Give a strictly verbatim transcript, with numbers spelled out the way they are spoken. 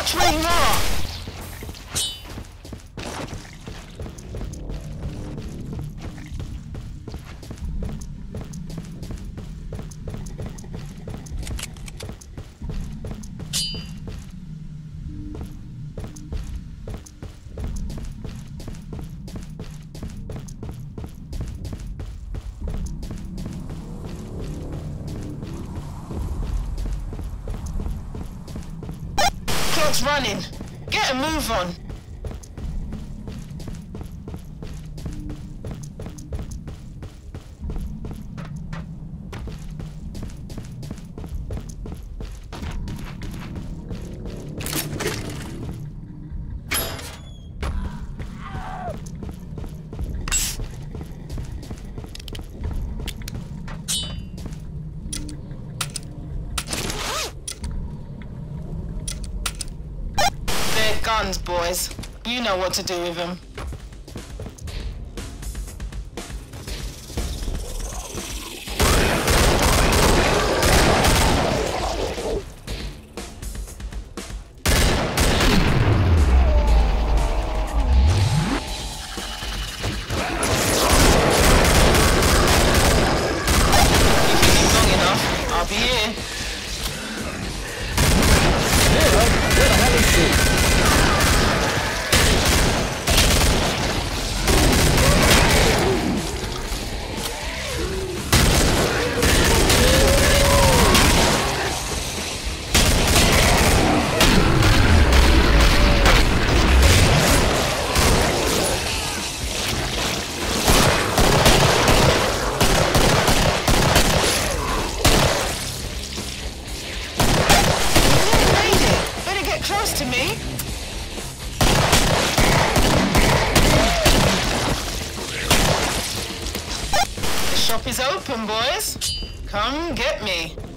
Watch where you are! Clock's running. Get a move on. Guns, boys. You know what to do with them. If you leave long enough, I'll be here. Where the hell is she? Close to me. The shop is open, boys. Come get me.